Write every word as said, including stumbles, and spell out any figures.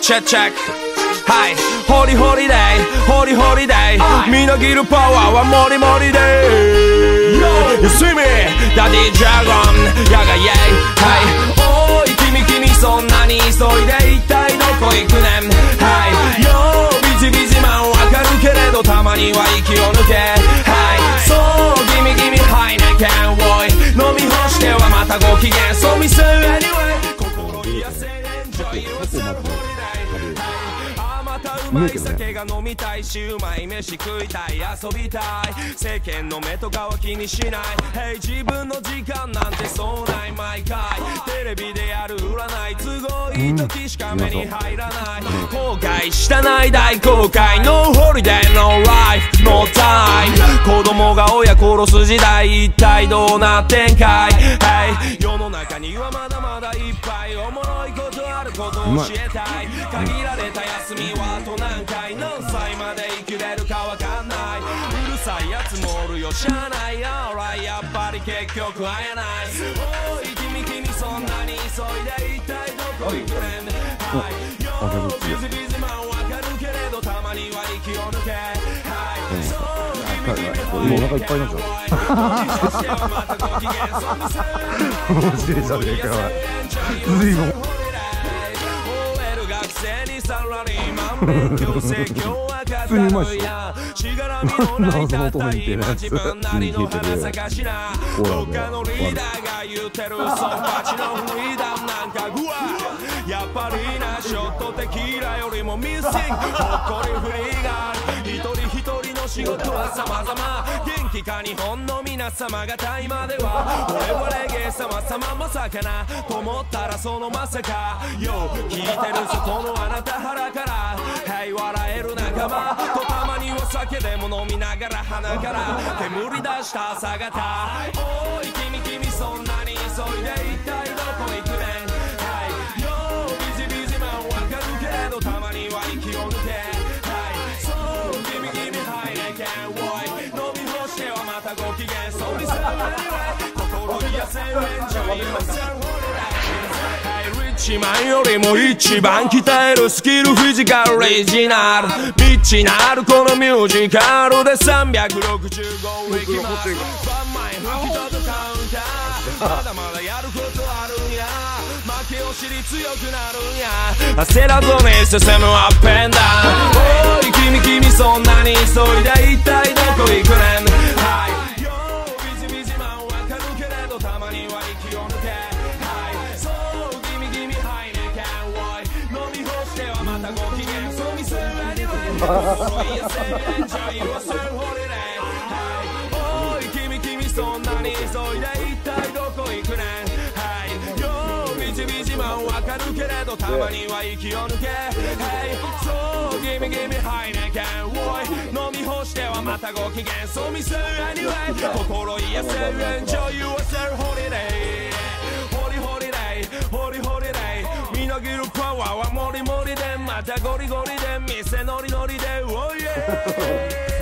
チェックチェックはい、ホリホリデイ、ホリホリデイ、みなぎるパワーはモリモリデイ You see me, ダディジャゴン、ヤガイェイはい、おい君君そんなに急いで一体どこ行くねんはい、よービジビジマンわかるけれどたまには息を抜けはいそうギミギミハイネケンおい飲み干してはまたご機嫌そう見せ Anyway 心癒せエンジョイをするあまたうまい酒が飲みたいしうまい飯食いたい遊びたい世間の目とかは気にしない Hey 自分の時間なんてそうない毎回テレビでやる占い都合いい時しか目に入らない後悔したない大後悔 No holiday no life no time 子供が親殺す時代一体どうなってんかい Hey 世の中にはまだまだいっぱいおもろいことあることを教えたい限られた休みはあと何回何歳まで生きれるかわかんないうるさいやつもおるよしゃあないAlrightやっぱり結局会えないおい君君そんなに急いで一体どこ行くねんはいよビズビズマンわかるけれどたまには息を抜けはいそう君君もうお腹いっぱいになっちゃう面白いじゃねえか随分サラリーマン勉強説教は語るやしがらみのないたった今自分なりの花探しなどっかのリーダーが言ってるそんばちのフリーダムなんかぐわやっぱりなショットテキーラよりもミッシングほっこりフリーが一人一人の仕事は様々元気か日本の皆様方今では俺はレゲエ様様まさかなと思ったらそのまさかよ聞いてる外のあなた腹から Hey 笑える仲間とたまにお酒でも飲みながら鼻から煙出した朝方おい君君そんなに急いで一体どこ行くねん Hey よビジビジマンわかるけれどたまには息を抜け Hey そう君君ハイネケンおい飲み干してはまたご機嫌そうにする心癒せるエンジョイをする一万よりも一番鍛えるスキルフィジカルオリジナルビッチなるこのミュージカルでさんびゃくろくじゅうごいきますバンマイ吹き飛ぶカウンターまだまだやることあるんや負けを知り強くなるんや焦らずに進むアップエンダーおい君君そんなに急いで一体どこ行くねんはいよビジビジマンわかるけれどたまには息を抜けはいそうまたご機嫌そう見せる Anyway おい君君そんなに急いで一体どこ行くねんはいよビジビジマンわかるけれどたまには息を抜け Hey そうギミギミハイネケンおい飲み干してはまたご機嫌そう見せる Anyway 心癒せる Enjoy yourself holiday ホリホリデイホリホリデイみなぎるパワーはモリモリでまたゴリゴリで店ノリノリで Oh yeah